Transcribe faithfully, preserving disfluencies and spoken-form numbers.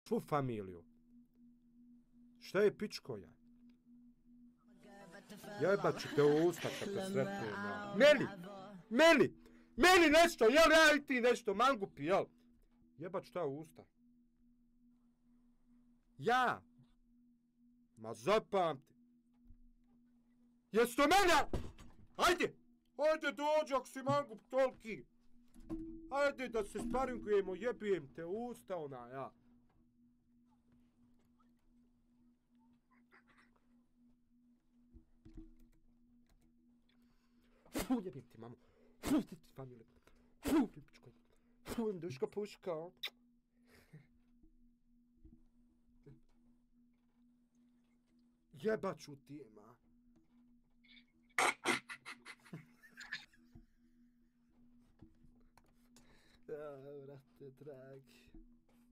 Tu familiju. Šta je pičko ja? Jebat ću te u usta kad te sretnem, ja. Meni! Meni! Meni nešto, jel ja i ti nešto, mangupi, jel? Jebat ću te u usta. Ja! Ma zapamti! Jesi to mene? Ajde! Ajde dođi ako si mangup toliki! Ajde da se sparingujemo, jebijem te u usta ona, ja. Fu, jebim ti, mamu. Fu, ti ti familije. Fu, pičko. Fu, duška puška. Jebat ću ti, ma. Ja, vrate, dragi.